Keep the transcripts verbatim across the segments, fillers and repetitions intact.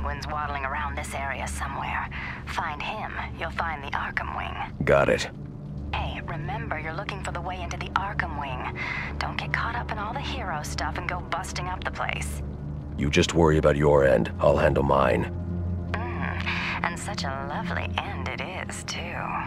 Penguin's waddling around this area somewhere. Find him, you'll find the Arkham Wing. Got it. Hey, remember you're looking for the way into the Arkham Wing. Don't get caught up in all the hero stuff and go busting up the place. You just worry about your end. I'll handle mine. Mm, and such a lovely end it is, too.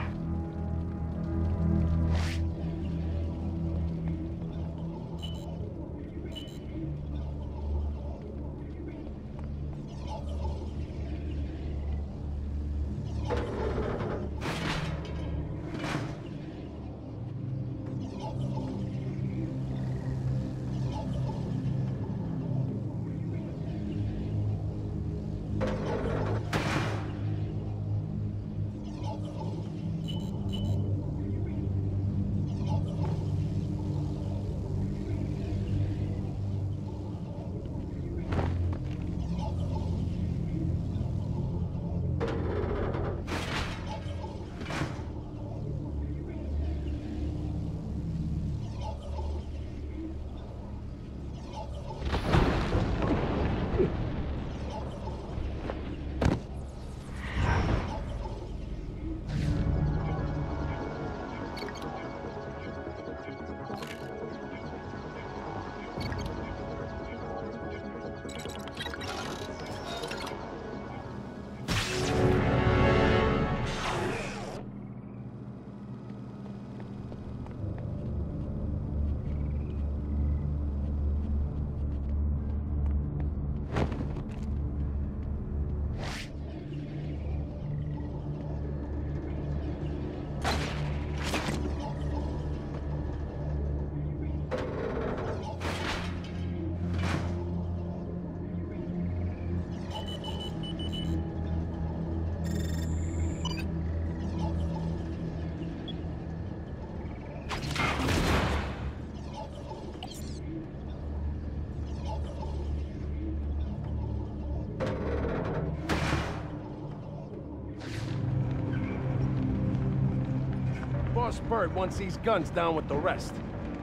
Boss Bird wants these guns down with the rest.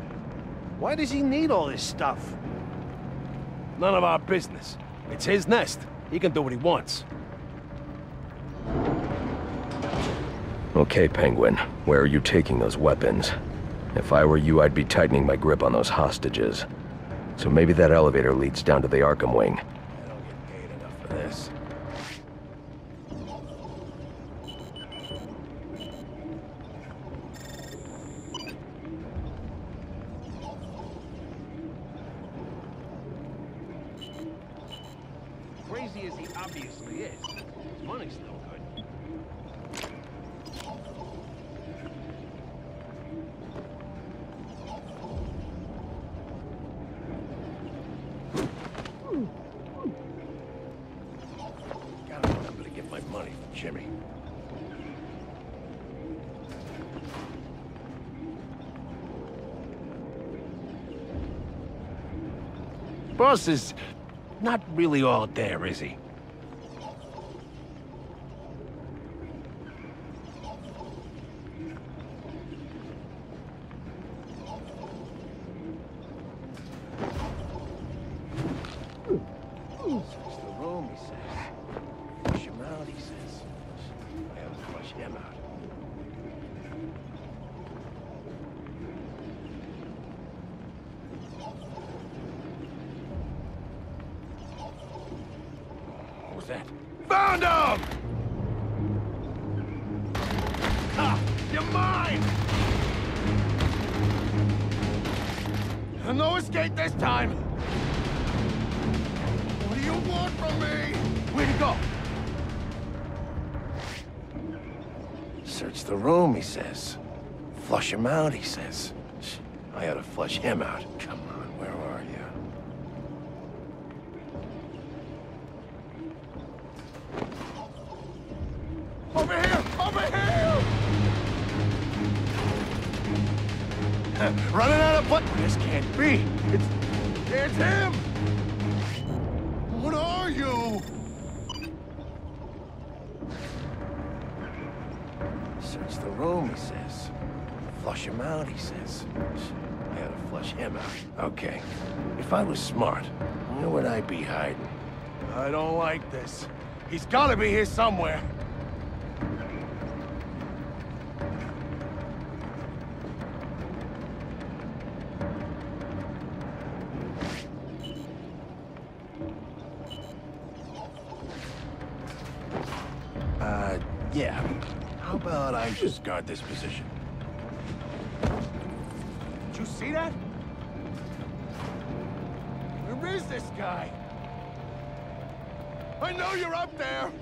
Why does he need all this stuff? None of our business. It's his nest. He can do what he wants. Okay, Penguin. Where are you taking those weapons? If I were you, I'd be tightening my grip on those hostages. So maybe that elevator leads down to the Arkham Wing. I don't get paid enough for this. Crazy as he obviously is, his money's still good. Gotta remember to get my money from Jimmy. Boss is not really all there, is he? Search the room, he says. Flush him out, he says. I have to flush him out. What was that? Found him! Ah, you're mine! No escape this time! What do you want from me? Where'd he go? Search the room, he says. Flush him out, he says. I ought to flush him out. Come on, where are you? Over here! Over here! Running out of blood. This can't be. It's... it's him! What are you? Search the room, he says. Flush him out, he says. I ought to flush him out. Okay. If I was smart, where would I be hiding? I don't like this. He's gotta be here somewhere. Uh, yeah. How about I just guard this position? Did you see that? Where is this guy? I know you're up there!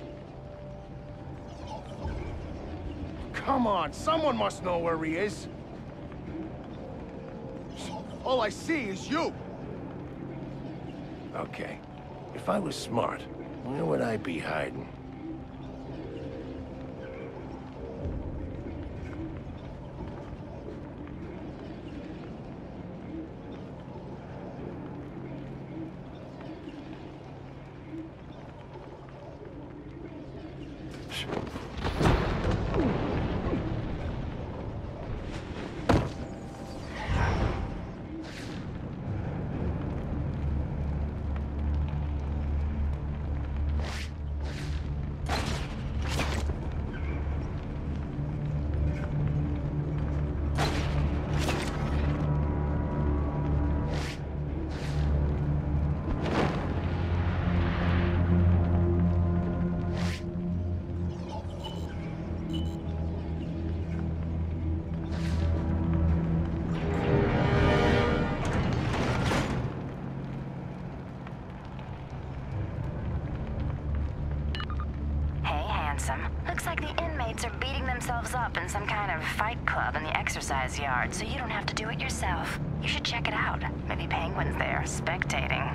Come on, someone must know where he is. All I see is you! Okay, if I was smart, where would I be hiding? Looks like the inmates are beating themselves up in some kind of fight club in the exercise yard, so you don't have to do it yourself. You should check it out. Maybe Penguin's there, spectating.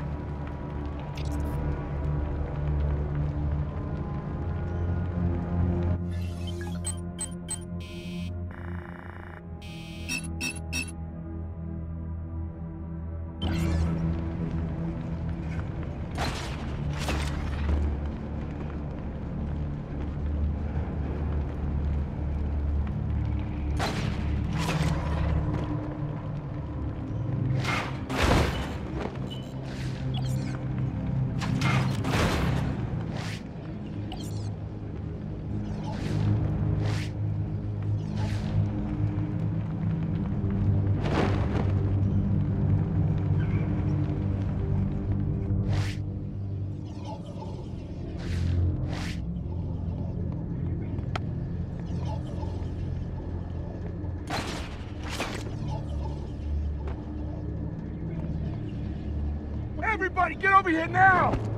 Everybody, get over here now!